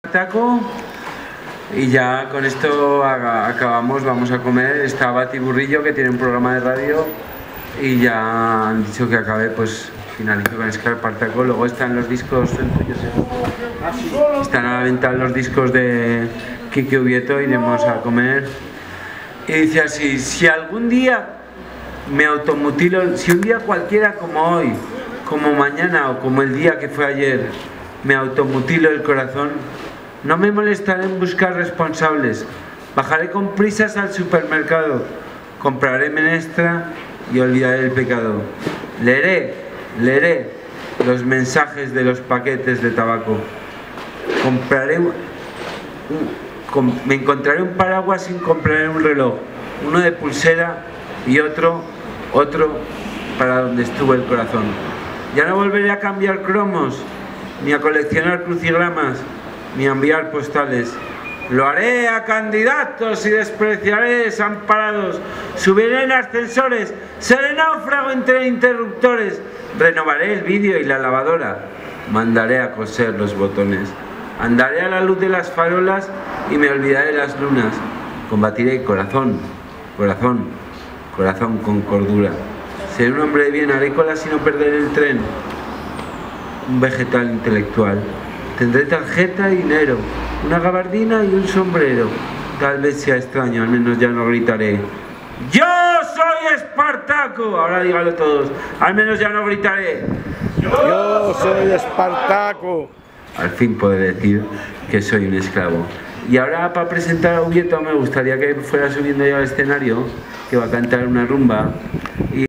Taco y ya con esto acabamos, vamos a comer. Está Bati Burrillo, que tiene un programa de radio, y ya han dicho que acabe, pues finalizo con Espartaco. Luego están los discos, están a la venta los discos de Kike Ubieto, iremos a comer. Y dice así: si algún día me automutilo, si un día cualquiera como hoy, como mañana o como el día que fue ayer, me automutilo el corazón, no me molestaré en buscar responsables. Bajaré con prisas al supermercado, compraré menestra y olvidaré el pecado. Leeré los mensajes de los paquetes de tabaco. Me encontraré un paraguas sin comprar un reloj, uno de pulsera y otro para donde estuvo el corazón. Ya no volveré a cambiar cromos, ni a coleccionar crucigramas, ni a enviar postales. Lo haré a candidatos y despreciaré desamparados. Subiré en ascensores, seré náufrago entre interruptores. Renovaré el vídeo y la lavadora. Mandaré a coser los botones. Andaré a la luz de las farolas y me olvidaré de las lunas. Combatiré corazón con cordura. Seré un hombre de bien, haré cola sin no perder el tren. Un vegetal intelectual. Tendré tarjeta y dinero, una gabardina y un sombrero. Tal vez sea extraño, al menos ya no gritaré: ¡yo soy Espartaco! Ahora díganlo todos, al menos ya no gritaré: ¡yo soy Espartaco! Al fin podré decir que soy un esclavo. Y ahora, para presentar a Ubieto, me gustaría que fuera subiendo ya al escenario, que va a cantar una rumba.